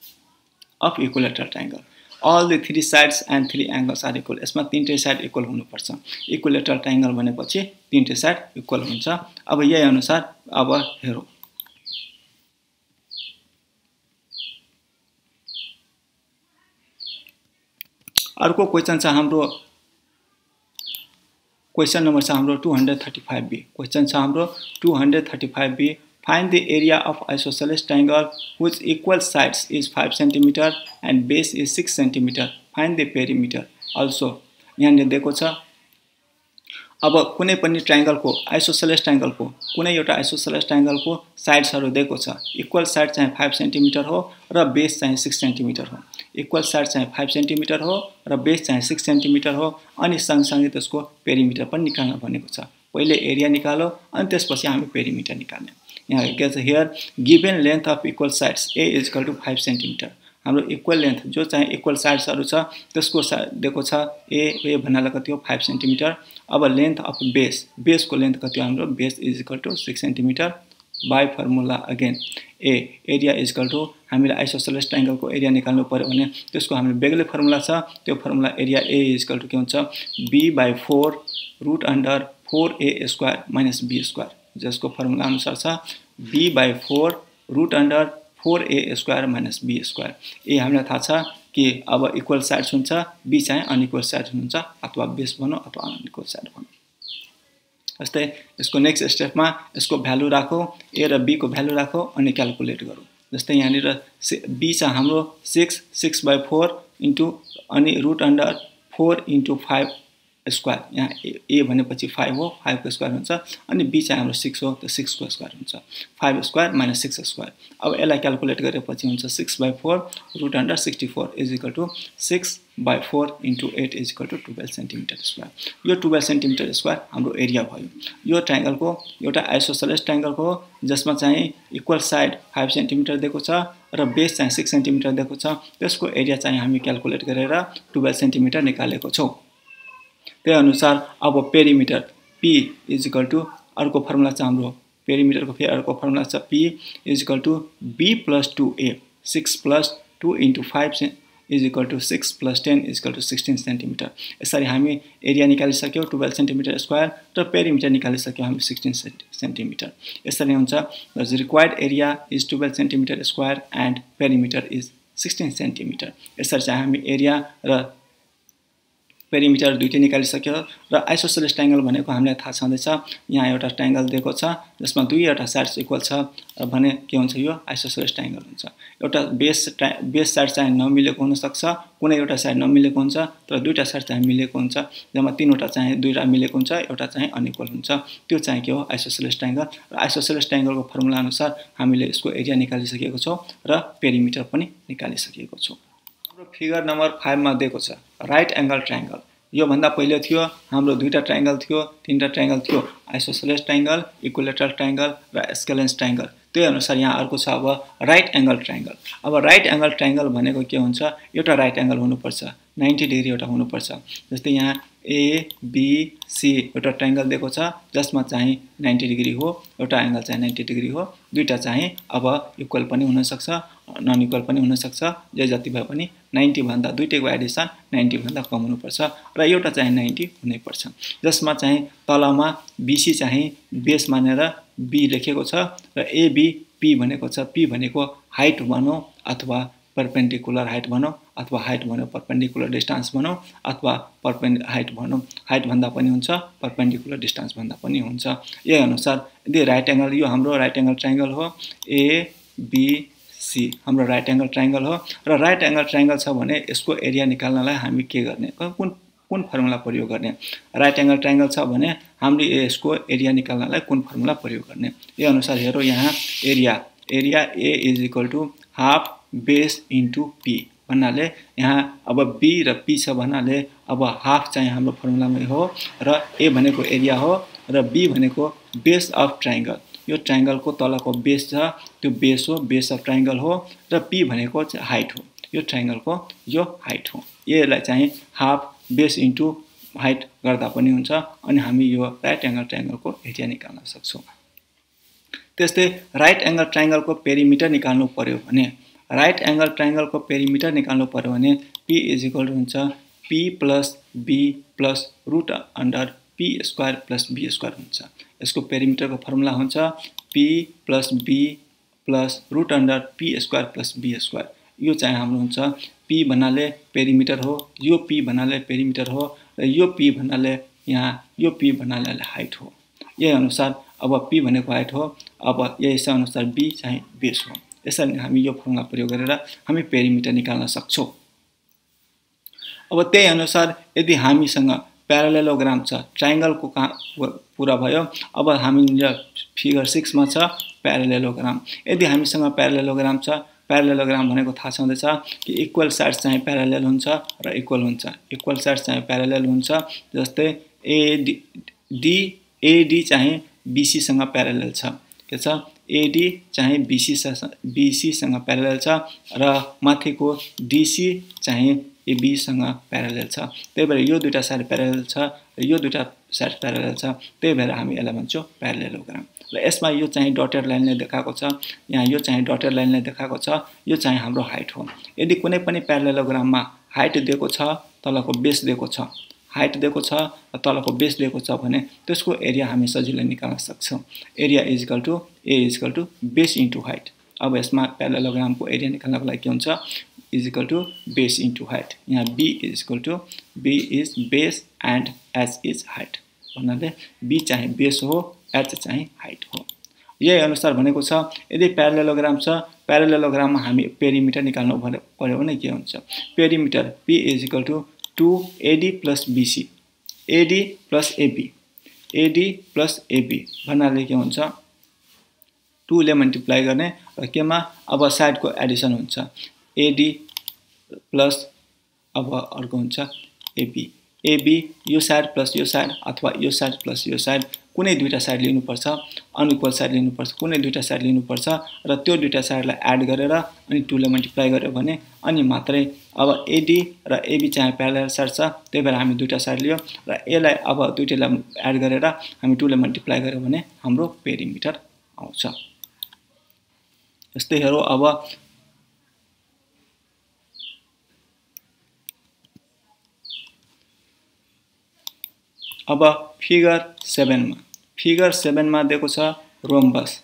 S1: of equilateral triangle। all the three sides and three angles are equal। यसमा तीनटै साइड इक्वल हुनुपर्छ, इक्विलेटरल ट्रायंगल भनेपछि तीनटै साइड इक्वल हुन्छ। अब यही अनुसार अब हेरौं अर्को क्वेशन छ हाम्रो क्वेशन नम्बर छ हाम्रो two thirty-five B। क्वेशन छ हाम्रो two thirty-five B। Find the area of isosceles triangle whose equal sides is five centimeter and base is six centimeter। Find the perimeter also। यहाँ दिएको छ अब कुनै पनि ट्रायंगल को आइसोसेलेस ट्रायंगल को कुनै एउटा आइसोसेलेस ट्रायंगल को साइड्सहरु दिएको छ, इक्वल साइड चाहिँ five centimeter हो र बेस चाहिँ six centimeter हो। इक्वल साइड चाहिँ five centimeter हो र बेस चाहिँ six centimeter हो। अनि सँगसँगै त्यसको पेरिमिटर पनि निकाल्न भनेको छ। पहिले एरिया निकालो अनि त्यसपछि हामी पेरिमिटर निकाल्ने। यहाँ के छ here given length of equal sides A is equal to five centimeter। हाम्रो इक्वल लेंथ जो चाहिँ इक्वल साइड्सहरु छ त्यसको दिएको छ A A भन्नाले कति हो five centimeter। अब लेंथ अफ बेस बेस को लेंथ कति हो हाम्रो base is equal to six centimeter by formula again A area is equal to हामीले आइसोसेलेस ट्रायंगल को एरिया निकाल्नु पर्यो भने त्यसको हाम्रो बेग्लै फर्मुला छ, त्यो formula area A is equal to के हुन्छ B by four root under four A square minus B square। जसको फर्मुला अनुसार छ B by four root under four A square minus B square। ए हामीलाई थाहा छ कि अब इक्वल साइड्स हुन्छ, B चाहिँ अनइक्वल साइड्स हुन्छ, अथवा बेस भनौं अथवा अनइक्वल साइड भनौं। जस्तै यसको नेक्स्ट स्टेपमा यसको भ्यालु राखौ, A र B को भ्यालु राखौ अनि क्याल्कुलेट गरौँ। जस्तै यहाँ निर B छ हाम्रो six six by four into अनि root under four into five square. यहाँ A भनेपछि five हो, five को स्क्वायर हुन्छ, अनि B चाहिँ हाम्रो six हो, त six को स्क्वायर हुन्छ, five square minus six square. अब यसलाई क्याल्कुलेट गरेपछि हुन्छ six by four root under sixty-four is equal to six by four into eight is equal to twelve centimeter square। यो twelve centimeter square हाम्रो area भयो। यो triangle को एउटा आइसोसेलेस ट्रायंगल को जसमा चाहिँ इक्वल साइड five centimeter दिएको छ र बेस चाहिँ six centimeter दिएको छ, त्यसको एरिया चाहिँ हामी क्याल्कुलेट गरेर twelve centimeter निकालेको छौं। त्यही अनुसार अब perimeter P is equal to अर्को फर्मुला छ हाम्रो पेरिमिटर को फेरि अर्को फर्मुला छ P is equal to B plus two A six plus two into five is equal to six plus ten is equal to sixteen centimeter। यसरी हामी area निकालिसक्यौ twelve centimeter स्क्वायर र पेरिमिटर निकालिसक्यौ हामी sixteen centimeter। यसरी हुन्छ the required area is twelve centimeter square and perimeter is sixteen centimeter। यसरी चाहिँ हामी एरिया र पेरिमिटर दुईटै निकालिसक्यो र आइसोसेलेस ट्रायंगल भनेको हामीलाई थाहा छँदैछ यहाँ एउटा ट्रायंगल दिएको छ जसमा दुईवटा साइड्स इक्वल छ भने के हुन्छ यो आइसोसेलेस ट्रायंगल हुन्छ एउटा बेस बेस साइड चाहिँ नमिलेको हुन सक्छ कुनै एउटा साइड नमिलेको हुन्छ तर दुईटा साइड चाहिँ मिलेको हुन्छ जम्मा तीनवटा चाहिँ दुईटा मिलेको हुन्छ एउटा चाहिँ अनइक्वल हुन्छ त्यो चाहिँ के हो आइसोसेलेस ट्रायंगल र आइसोसेलेस ट्रायंगलको फर्मुला अनुसार हामीले यसको एरिया निकालिसकेको छौं र पेरिमिटर पनि निकालिसकेको छौं हाम्रो फिगर नम्बर पाँच मा दिएको छ राइट एंगल ट्रायंगल यो भन्दा पहिले थियो हाम्रो दुईटा ट्रायंगल थियो तीनटा ट्रायंगल थियो आइसोसेलेस ट्रायंगल इक्विलेटरल ट्रायंगल र स्केलेन्स ट्रायंगल त्यही अनुसार यहाँ अर्को छ अब राइट एंगल ट्रायंगल अब राइट एंगल ट्रायंगल भनेको के हुन्छ एउटा राइट एंगल हुनुपर्छ नब्बे डिग्री एउटा हुनुपर्छ जस्तै यहाँ ए बी सी एउटा ट्रायंगल दिएको छ जसमा चाहिँ नब्बे डिग्री हो एउटा एंगल चाहिँ नब्बे डिग्री हो दुईटा चाहिँ अब इक्वल पनि हुन सक्छ नन इक्वल पनि हुन सक्छ जे जति भए पनि नब्बे भन्दा दुईटैको एडिसन नब्बे भन्दा कम हुनुपर्छ र एउटा चाहिँ नब्बे हुनै पर्छ जसमा चाहिँ तलमा बीसी चाहिँ बेस मानेर बी लेखेको छ र एबी पी भनेको छ पी भनेको हाइट भनौं अथवा परपेंडिकुलर हाइट भनौं अथवा हाइट भन्यो परपेंडिकुलर डिस्टेंस भनौं अथवा परपेंड हाइट भनौं हाइट भन्दा पनि हुन्छ परपेंडिकुलर डिस्टेंस भन्दा पनि हुन्छ यही अनुसार यदि राइट एंगल यो हाम्रो राइट एंगल ट्रायंगल हो ए बी सी हाम्रो राइट एंगल ट्रायंगल हो र राइट एंगल ट्रायंगल छ भने यसको एरिया निकाल्नलाई हामी के गर्ने कुन कुन फर्मुला प्रयोग गर्ने राइट एंगल ट्रायंगल छ भने हामीले यसको एरिया निकाल्नलाई कुन फर्मुला प्रयोग गर्ने यही अनुसार हेरौं यहाँ area area A is equal to half base into P भन्नाले यहाँ अब बी र पी छ भन्नाले अब हाफ चाहिँ हाम्रो फर्मुलामै हो र ए भनेको एरिया हो र बी भनेको बेस अफ ट्रायंगल यो ट्रायंगलको तलको बेस छ त्यो बेस हो बेस अफ ट्रायंगल हो र पी भनेको हाइट हो यो ट्रायंगलको यो हाइट हो यसलाई चाहिँ हाफ बेस इन्टु हाइट गर्दा पनि हुन्छ अनि हामी यो राइट एंगल ट्रायंगलको एरिया निकाल्न सक्छौं त्यस्तै राइट एंगल ट्रायंगलको पेरिमिटर निकाल्नु पर्यो भने राइट एंगल ट्रायंगलको पेरिमिटर निकाल्नु पर्यो भने p इज इक्वल हुन्छ p plus b plus root under p square plus b square हुन्छ यसको पेरिमिटरको फर्मुला हुन्छ p plus b plus root under p square plus b square यो चाहिँ हाम्रो हुन्छ p भन्नाले पेरिमिटर हो यो p भन्नाले पेरिमिटर हो र यो p भन्नाले यहाँ यो p भन्नाले हाइट हो यही अनुसार अब p भनेको हाइट हो अब यसै अनुसार b चाहिँ बेस हो यसरी हामी यो फर्मुला प्रयोग गरेर हामी पेरिमिटर निकाल्न सक्छौं अब त्यही अनुसार यदि हामीसँग प्यारालेलोग्राम छ ट्रायंगलको पूरा भयो अब हामी फिगर छह मा छ प्यारालेलोग्राम यदि हामीसँग प्यारालेलोग्राम छ प्यारालेलोग्राम भनेको थाहा छँदैछ कि इक्वल साइड्स चाहिँ प्यारालेल हुन्छ र इक्वल हुन्छ इक्वल साइड्स चाहिँ प्यारालेल हुन्छ जस्तै एडी डी एडी चाहिँ बीसी सँग प्यारालेल छ के छ एडी चाहिँ बीसी बीसी सँग प्यारालेल छ र माथिको डीसी चाहिँ एबी सँग प्यारालेल छ त्यही भएर यो दुईटा साइड प्यारालेल छ र यो दुईटा साइड प्यारालेल छ त्यही भएर हामी यसलाई भन्छौं प्यारालेलोग्राम र यसमा यो चाहिँ डटेड लाइनले देखाएको छ यहाँ यो चाहिँ डटेड लाइनले देखाएको छ यो चाहिँ हाम्रो हाइट हो यदि कुनै पनि प्यारालेलोग्राममा हाइट दिएको छ तलको बेस दिएको छ हाइट दिएको छ र तलको बेस दिएको छ भने त्यसको एरिया हामी सजिलै निकाल्न सक्छौं area is equal to A is equal to base into height अब यसमा प्यारालेलोग्रामको एरिया निकाल्नको लागि के हुन्छ is equal to base into height यहाँ b is equal to b is base and h is height भन्नाले b चाहिँ बेस हो h चाहिँ हाइट हो यही अनुसार भनेको छ यदि प्यारालेलोग्राम छ प्यारालेलोग्राममा हामी पेरिमिटर निकाल्नु पर्यो भने के हुन्छ perimeter p is equal to two A D plus B C ad plus ab ad plus ab भन्नाले के हुन्छ टू ले मल्टिप्लाई गर्ने र केमा अब साइडको एडिसन हुन्छ ad प्लस अब अर्को हुन्छ ab ab यो साइड प्लस यो साइड अथवा यो साइड प्लस यो साइड कुनै दुईटा साइड लिनु पर्छ अनइक्वल साइड लिनु पर्छ कुनै दुईटा साइड लिनु पर्छ र त्यो दुईटा साइडलाई एड गरेर अनि टू ले मल्टिप्लाई गर्यो भने अनि मात्रै अब ad र ab चाहिँ प्यारालेल साइड छ त्यही भएर हामी दुईटा साइड लियो र यसलाई अब दुईटैलाई एड गरेर हामी टू ले मल्टिप्लाई गर्यो भने हाम्रो पेरिमिटर आउँछ यस्तै हेरौं अब अब फिगर सात मा फिगर सात मा दिएको छ रोम्बस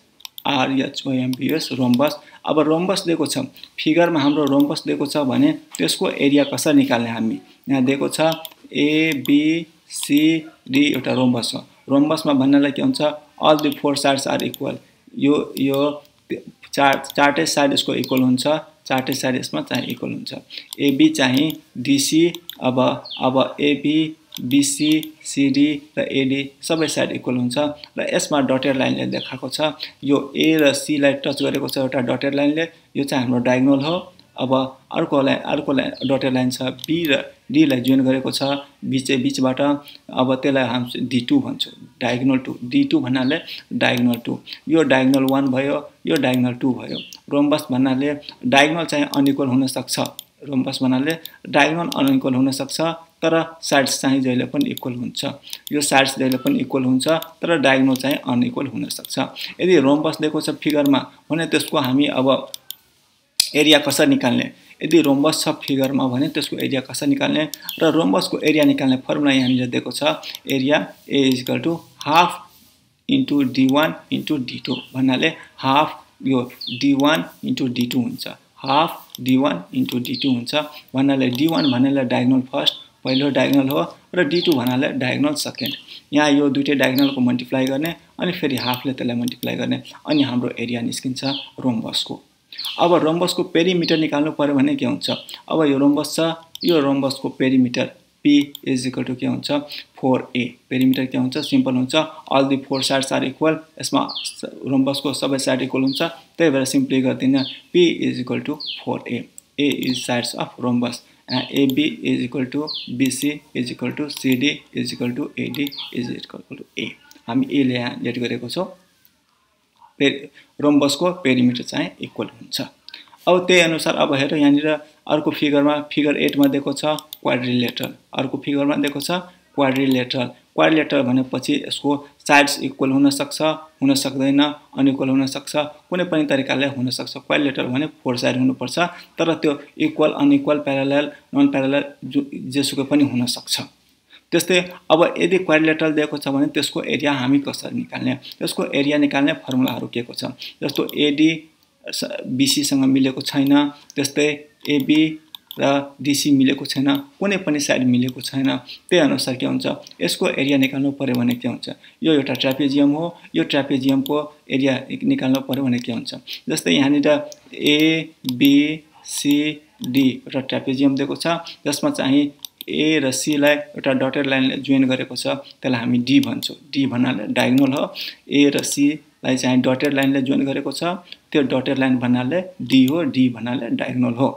S1: आरएचओएमबीएस रोम्बस। अब रोम्बस दिएको छ फिगरमा हाम्रो रोम्बस दिएको छ भने त्यसको एरिया कसरी निकाल्ने हामी यहाँ दिएको छ ए बी सी डी एउटा रोम्बस छ। रोम्बसमा भन्नाले के हुन्छ all the four sides are equal. यो यो चार चारटै साइड यसको इक्वल हुन्छ, चारटै साइड यसमा चाहिँ इक्वल हुन्छ। एबी चाहिँ डीसी अब अब एबी बीसी सीडी र एडी सबै साइड इक्वल हुन्छ र यसमा डटेड लाइनले देखाएको छ यो ए र सी लाई टच गरेको छ एउटा डटेड लाइनले, यो चाहिँ हाम्रो डायगोनल हो। अब अर्को लाइन अर्को लाइन डटेड लाइन छ बी र डी लाई जोइन गरेको छ बीच बीचबाट, अब त्यसलाई हामी डी टू भन्छौँ, डायगोनल टू। डी टू भन्नाले डायगोनल टू, यो डायगोनल वन भयो, यो डायगोनल टू भयो। रोम्बस भन्नाले डायगोनल चाहिँ अनइक्वल हुन सक्छ, रोम्बस भन्नाले डायगोनल अनइक्वल हुन सक्छ तर साइड्स चाहिँ जहिले पनि इक्वल हुन्छ। यो साइड्स जहिले पनि इक्वल हुन्छ तर डायगोनल चाहिँ अनइक्वल हुन सक्छ। यदि रोम्बस दिएको छ फिगरमा भने त्यसको हामी अब एरिया कसरी निकाल्ने, यदि रोम्बस छ फिगरमा भने त्यसको एरिया कसरी निकाल्ने र रोम्बसको एरिया निकाल्ने फर्मुला यहाँनिर दिएको छ area A is equal to half into D one into D two भन्नाले हाफ यो D one into D two हुन्छ, half D one into D two हुन्छ भन्नाले डी वान भन्नाले डायगोनल फर्स्ट पहिलो डायगोनल हो र डी टू भन्नाले डायगोनल सेकेन्ड। यहाँ यो दुईटै डायगोनलको मल्टिप्लाई गर्ने अनि फेरि हाफले त्यसलाई मल्टिप्लाई गर्ने अनि हाम्रो एरिया निस्किन्छ रोम्बसको। अब रोम्बसको पेरिमिटर निकाल्नु पर्यो भने के हुन्छ, अब यो रोम्बस छ, यो रोम्बसको perimeter P is equal to के हुन्छ फोर ए। पेरिमिटर के हुन्छ सिम्पल हुन्छ all the four sides are equal, यसमा रोम्बसको सबै साइड इक्वल हुन्छ त्यही भएर सिम्पली गर्दिन P is equal to four A. A is sides of rhombus, AB is equal to BC is equal to CD is equal to AD is equal to A। हामी ए ले यहाँ late गरेको छौं, रोम्बसको perimeter चाहिँ equal हुन्छ। अब त्यही अनुसार अब हेरौँ यहाँनिर अर्को फिगरमा फिगर एट मा दिएको छ क्वाड्रिलेटरल, अर्को फिगरमा दिएको छ क्वाड्रिलेटरल। क्वाड्रिलेटरल भनेपछि यसको साइड्स इक्वल हुन सक्छ, हुन सक्दैन, अनइक्वल हुन सक्छ, कुनै पनि तरिकाले हुन सक्छ। क्वाड्रिलेटरल भने फोर साइड हुनुपर्छ तर त्यो equal unequal parallel non parallel जेसुकै पनि हुन सक्छ। त्यस्तै अब यदि क्वाड्रिलेटरल दिएको छ भने त्यसको एरिया हामी कसरी निकाल्ने, त्यसको एरिया निकाल्ने फर्मुलाहरू के को छ जस्तो एडी बीसी सँग मिलेको छैन, त्यस्तै एबी र डीसी मिलेको छैन, कुनै पनि साइड मिलेको छैन। त्यही अनुसार के हुन्छ यसको एरिया निकाल्नु पर्यो भने के हुन्छ, यो एउटा ट्रापेजियम हो, यो ट्रापेजियमको एरिया निकाल्नु पर्यो भने के हुन्छ जस्तै यहाँनिर ए बी सी डी एउटा ट्रापेजियम दिएको छ जसमा चाहिँ ए र सी लाई एउटा डटेड लाइनले जोइन गरेको छ त्यसलाई हामी डी भन्छौँ। डी भन्नाले डायगोनल हो, ए र सी लाई चाहिँ डटेड लाइनले जोइन गरेको छ त्यो डटेड लाइन भन्नाले डी हो, डी भन्नाले डायगोनल हो।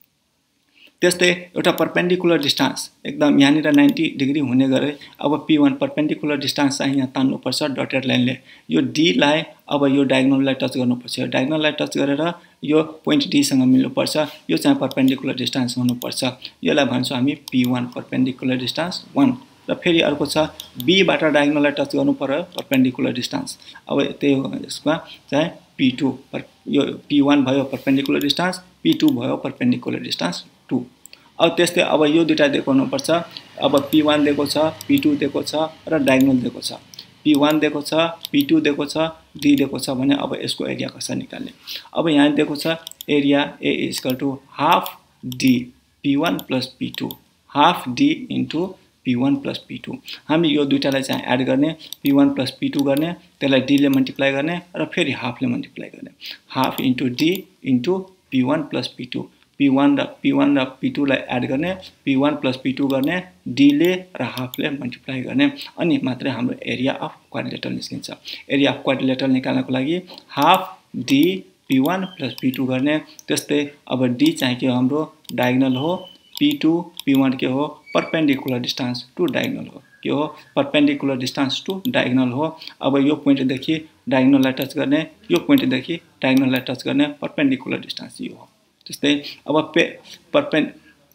S1: त्यस्तै एउटा परपेन्डिकुलर डिस्टेन्स एकदम यहाँनिर नाइन्टी डिग्री हुने गरे अब पी वन परपेन्डिकुलर डिस्टेन्स चाहिँ यहाँ तान्नु पर्छ डटेड लाइनले, यो डी लाई अब यो डायगोनललाई टच गर्नुपर्छ, डायगोनललाई टच गरेर यो पोइन्ट डी सँग मिल्नुपर्छ, यो चाहिँ परपेन्डिकुलर डिस्टेन्स हुनुपर्छ, यसलाई भन्छौँ हामी P one perpendicular distance one. र फेरि अर्को छ बी बाट डायगोनललाई टच गर्नु पर्यो परपेन्डिकुलर डिस्टेन्स, अब त्यही हो यसमा चाहिँ पी टू, यो पी वन भयो परपेन्डिकुलर डिस्टेन्स, पी टू भयो परपेन्डिकुलर डिस्टेन्स टू। अब त्यस्तै अब यो दुईटा दिएको हुनुपर्छ, अब पी वन दिएको छ, पी टू दिएको छ र डायगोनल दिएको छ, पी वन दिएको छ, पी टू दिएको छ, डी दिएको छ भने अब यसको एरिया कसरी निकाल्ने। अब यहाँ दिएको छ area A is equal to half D P one plus P two, half D into P one plus P two. हामी यो दुईटालाई चाहिँ एड गर्ने, P one plus P two गर्ने, त्यसलाई डी ले मल्टिप्लाई गर्ने र फेरि हाफले मल्टिप्लाई गर्ने, half into D into P one plus P two. P one र पी वन र पी टू लाई एड गर्ने, P one plus P two गर्ने, डी ले र हाफले मल्टिप्लाई गर्ने अनि मात्रै हाम्रो एरिया अफ क्वाड्रिलेटरल निस्किन्छ। एरिया अफ क्वाड्रिलेटरल निकाल्नको लागि half D P one plus P two गर्ने, त्यस्तै अब डी चाहिँ के हो हाम्रो डायगोनल हो, पी टू पी वन के हो परपेन्डिकुलर डिस्टेन्स टु डायगोनल हो, के हो परपेन्डिकुलर डिस्टेन्स टु डायगोनल हो। अब यो पोइन्टदेखि डायगोनललाई टच गर्ने, यो पोइन्टदेखि डायगोनललाई टच गर्ने परपेन्डिकुलर डिस्टेन्स यो हो। त्यस्तै अब पे परपेन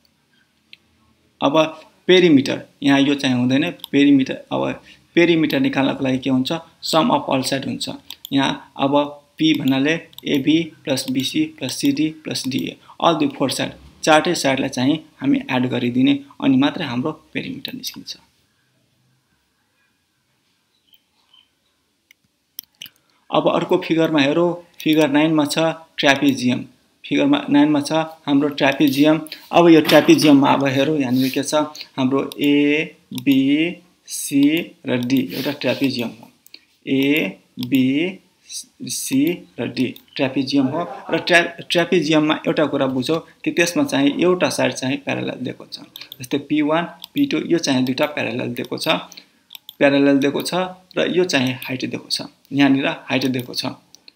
S1: अब पेरिमिटर यहाँ यो चाहिँ हुँदैन, पेरिमिटर अब पेरिमिटर निकाल्नको लागि के हुन्छ सम अफ अल साइड हुन्छ। यहाँ अब पी भन्नाले AB plus BC plus CD plus DA all the four side चारटै साइडलाई चाहिँ हामी एड गरिदिने अनि मात्रै हाम्रो पेरिमिटर निस्किन्छ। अब अर्को फिगरमा हेरौँ, फिगर नाइन मा छ ट्र्यापिजियम। फिगरमा नाइन मा छ हाम्रो ट्र्यापिजियम। अब यो ट्र्यापिजियममा अब हेरौँ यहाँनिर के छ हाम्रो ए बी सी र डी एउटा ट्र्यापिजियम हो। ए बी सी र डी ट्र्यापिजियम हो र ट्र्या ट्र्यापिजियममा एउटा कुरा बुझौँ कि त्यसमा चाहिँ एउटा साइड चाहिँ प्यारालल दिएको छ। जस्तै पी वान पी टू यो चाहिँ दुईटा प्यारालल दिएको छ प्यारालल दिएको छ र यो चाहिँ हाइट दिएको छ। यहाँनिर हाइट दिएको छ।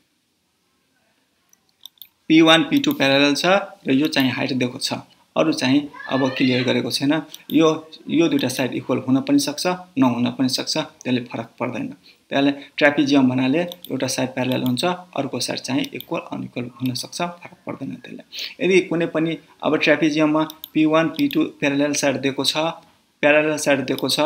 S1: P one P two parallel छ र यो चाहिँ हाइट दिएको छ। अरु चाहिँ अब क्लियर गरेको छैन। यो यो दुईटा साइड इक्वल हुन पनि सक्छ नहुन पनि सक्छ, त्यसले फरक पर्दैन। त्यसले ट्र्यापिजियम भन्नाले एउटा साइड प्यारालल हुन्छ, अर्को साइड चाहिँ इक्वल अनइक्वल हुन सक्छ, फरक पर्दैन त्यसले। यदि कुनै पनि अब ट्र्यापिजियममा P one P two parallel side दिएको छ प्यारालल साइड दिएको छ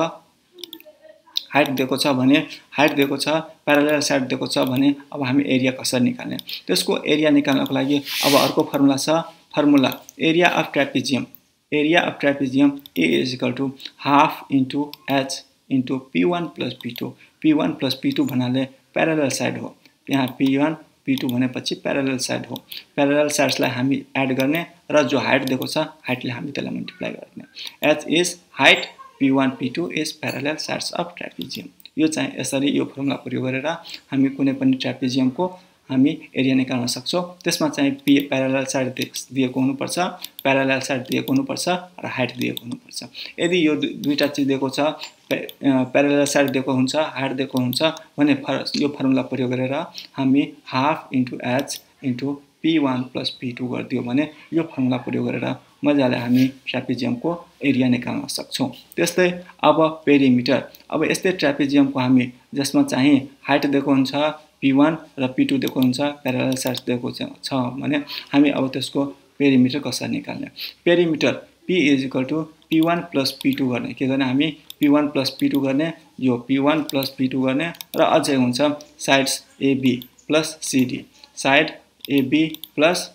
S1: हाइट दिएको छ भने हाइट दिएको छ प्यारालल साइड दिएको छ भने अब हामी एरिया कसरी निकाल्ने? त्यसको एरिया निकाल्नको लागि अब अर्को फर्मुला छ। Formula area of trapezium area of trapezium A is equal to half into H into P one plus P two. P one plus P two भन्नाले प्यारालल साइड हो। यहाँ पी वान पी टू भनेपछि प्यारालल side हो। प्यारालल साइड्सलाई हामी add गर्ने र जो height दिएको छ हाइटले हामी त्यसलाई मल्टिप्लाई गर्ने। H is height, P one P two is parallel sides of trapezium. यो चाहिँ यसरी यो फर्मुला प्रयोग गरेर हामी कुनै पनि ट्र्यापिजियमको हामी एरिया निकाल्न सक्छौं। त्यसमा चाहिँ पी प्यारालल साइड दिएको हुनुपर्छ, प्यारालल साइड दिएको हुनुपर्छ र हाइट दिएको हुनुपर्छ। यदि यो दुईटा चीज दिएको छ, प्यारालल साइड दिएको हुन्छ, हाइट दिएको हुन्छ भने यो फर्मुला प्रयोग गरेर हामी half into H into P one plus P two गरिदियो भने यो फर्मुला प्रयोग गरेर मजाले हामी ट्र्यापिजियमको एरिया निकाल्न सक्छौं। त्यस्तै अब पेरिमिटर। अब यस्तै ट्र्यापिजियमको हामी जसमा चाहिँ हाइट दिएको हुन्छ पी वान र पी टू दिएको हुन्छ, प्यारालल साइड दिएको छ भने हामी अब त्यसको पेरिमिटर कसरी निकाल्ने? Perimeter P is equal to P one plus P two गर्ने। के गर्ने हामी P one plus P two गर्ने, यो P one plus P two गर्ने र अझै हुन्छ sides A B plus C D. Side A B plus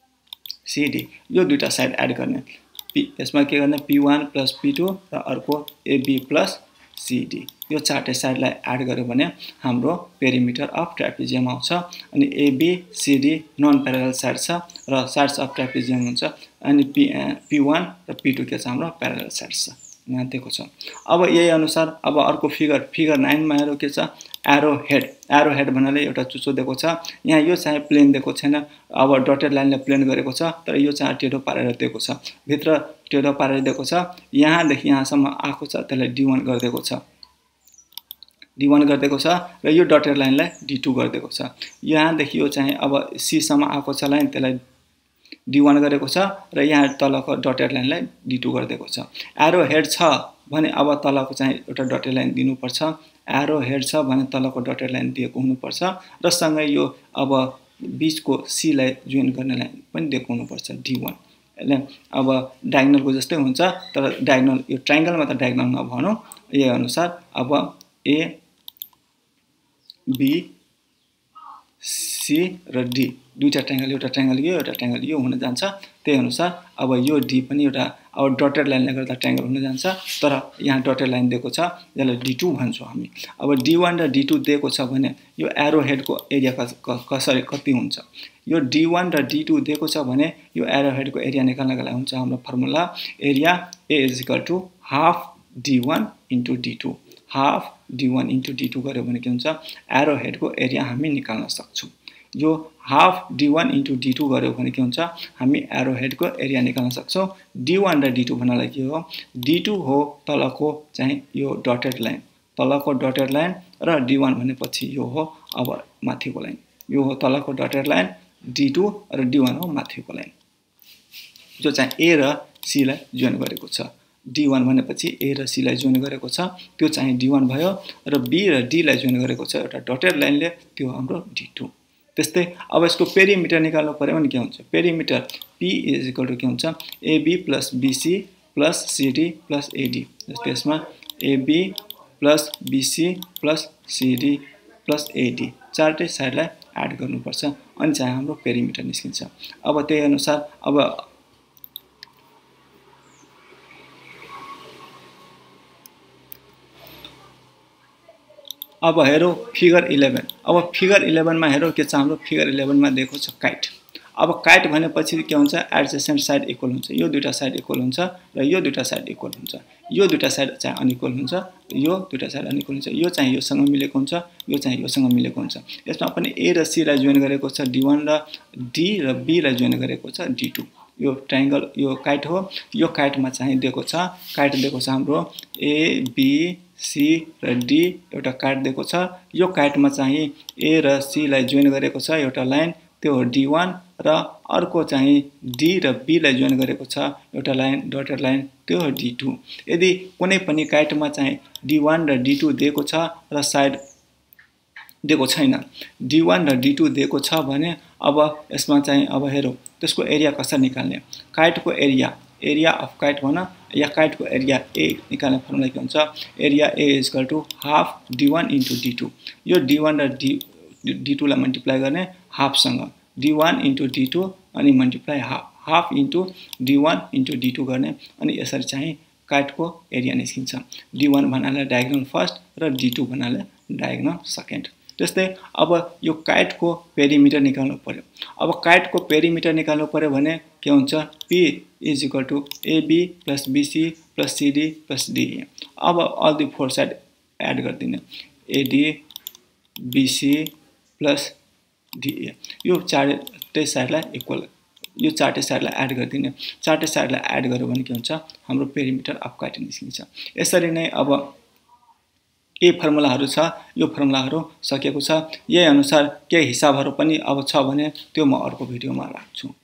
S1: C D यो दुईटा साइड एड गर्ने। पी यसमा के गर्ने P one plus P two र अर्को A B plus C D. यो चारटै साइडलाई एड गर्यो भने हाम्रो पेरिमिटर अफ ट्र्यापिजियम आउँछ। अनि A B C D non parallel side छ र साइड्स अफ ट्र्यापिजियम हुन्छ। अनि पी पी वान र पी टू के छ हाम्रो प्यारालल साइड्स छ, यहाँ दिएको छ। अब यही अनुसार अब अर्को फिगर फिगर नाइन मा हेरौँ के छ एरो हेड। एरो हेड भन्नाले एउटा चुच्चो दिएको छ। यहाँ यो चाहिँ प्लेन दिएको छैन, अब डटेड लाइनले प्लेन गरेको छ, तर यो चाहिँ टेढो पारेर दिएको छ। भित्र टेढो पारेर दिएको छ। यहाँदेखि यहाँसम्म आएको छ, त्यसलाई डी वन गरिदिएको छ डी वन गरिदिएको छ र यो डटेड लाइनलाई डी टू गरिदिएको छ। यहाँदेखि यो चाहिँ अब सी सम्म आएको छ लाइन, त्यसलाई डी वन गरेको छ र यहाँ तलको डटेड लाइनलाई डी टू गरिदिएको छ। एरो हेड छ भने अब तलको चाहिँ एउटा डटेड लाइन दिनुपर्छ। एरो हेड छ भने तलको डटेड लाइन दिएको हुनुपर्छ र सँगै यो अब बीचको सी लाई जोइन गर्ने लाइन पनि दिएको हुनुपर्छ डी वन। हैन अब डायगोनलको जस्तै हुन्छ, तर डायगोनल यो ट्रायंगलमा त डायगोनल नभनौं। यही अनुसार अब ए बी सी र डी दुईटा ट्रायंगल एउटा ट्रायंगल यो एउटा ट्रायंगल यो हुन जान्छ। त्यही अनुसार अब यो डी पनि एउटा अब डटेड लाइनले गर्दा ट्रायंगल हुन जान्छ, तर यहाँ डटेड लाइन दिएको छ जसलाई डी टू भन्छौं हामी। अब डी वन र डी टू दिएको छ भने यो एरो हेडको एरिया कसरी कति हुन्छ? यो डी वन र डी टू दिएको छ भने यो एरो हेडको एरिया निकाल्नको लागि हुन्छ हाम्रो formula area A is equal to half D one into D two. Half D one into D two गर्यो भने के हुन्छ एरो हेडको एरिया हामी निकाल्न सक्छौं। यो half D one into D two गर्यो भने के हुन्छ हामी एरो हेडको एरिया निकाल्न सक्छौं। डी वन र डी टू भन्नाले के हो डी टू हो तलको चाहिँ यो डटेड लाइन, तलको डटेड लाइन र डी वन भनेपछि यो हो अब माथिको लाइन। यो हो तलको डटेड लाइन, डी टू र डी वन हो माथिको लाइन जो चाहिँ ए र सी लाई जोइन गरेको छ। डी वन भनेपछि ए र सी लाई जोइन गरेको छ, त्यो चाहिँ डी वन भयो र बी र डी लाई जोइन गरेको छ एउटा डटेड लाइनले, त्यो हाम्रो डी टू। त्यस्तै अब यसको पेरिमिटर निकाल्नु पर्यो भने के हुन्छ perimeter P is equal to के हुन्छ AB plus BC plus CD plus AD. जस्तै यसमा AB plus BC plus CD plus AD चारटै साइडलाई एड गर्नुपर्छ, अनि चाहिँ हाम्रो पेरिमिटर निस्किन्छ। अब त्यही अनुसार अब अब हेरौँ फिगर इलेभेन। अब फिगर इलेभेन मा हेरौँ के छ हाम्रो फिगर इलेभेन मा दिएको छ काइट। अब काइट भनेपछि के हुन्छ एडजेसेन्ट साइड इक्वल हुन्छ। यो दुईटा साइड इक्वल हुन्छ र यो दुईटा साइड इक्वल हुन्छ। यो दुईटा साइड चाहिँ अनइक्वल हुन्छ, यो दुईटा साइड अनइक्वल हुन्छ। यो चाहिँ योसँग मिलेको हुन्छ, यो चाहिँ योसँग मिलेको हुन्छ। यसमा पनि ए र सी लाई जोइन गरेको छ डी वन र डी र बी लाई जोइन गरेको छ डी टू। यो ट्रायंगल यो काइट हो। यो काइटमा चाहिँ दिएको छ काइट दिएको छ हाम्रो ए बी सी र डी एउटा काइट दिएको छ। यो काइटमा चाहिँ ए र सी लाई जोइन गरेको छ एउटा लाइन, त्यो हो डी वन र अर्को चाहिँ डी र बी लाई जोइन गरेको छ एउटा लाइन डटेड लाइन, त्यो हो डी टू। यदि कुनै पनि काइटमा चाहिँ डी वन र डी टू दिएको छ र साइड दिएको छैन, डी वन र डी टू दिएको छ भने अब यसमा चाहिँ अब हेरौँ त्यसको एरिया कसरी निकाल्ने। काइटको एरिया एरिया अफ काइट भन या काइटको एरिया ए निकाल्ने फर्मुला के हुन्छ area A is equal to half D one into D two. यो डी वन र डी डी टू लाई मल्टिप्लाई गर्ने हाफसँग D one into D two अनि multiply half half into D one into D two गर्ने अनि यसरी चाहिँ काइटको एरिया निस्किन्छ। डी वन भन्नाले डायगोनल फर्स्ट र डी टू भन्नाले डायगोनल सेकेन्ड। त्यस्तै अब यो काइटको पेरिमिटर निकाल्नु पर्यो। अब काइटको पेरिमिटर निकाल्नु पर्यो भने के हुन्छ P is equal to AB plus BC plus CD plus DA. अब all the four side add गरिदिने एडी बीसी प्लस डीए। यो चारटै साइडलाई इक्वल यो चारटै साइडलाई एड गरिदिने। चारटै साइडलाई एड गर्यो भने के हुन्छ हाम्रो पेरिमिटर अफ काइट निस्किन्छ। यसरी नै अब के फर्मुलाहरू छ यो फर्मुलाहरू सकिएको छ। यही अनुसार केही हिसाबहरू पनि अब छ भने त्यो म अर्को भिडियोमा राख्छु।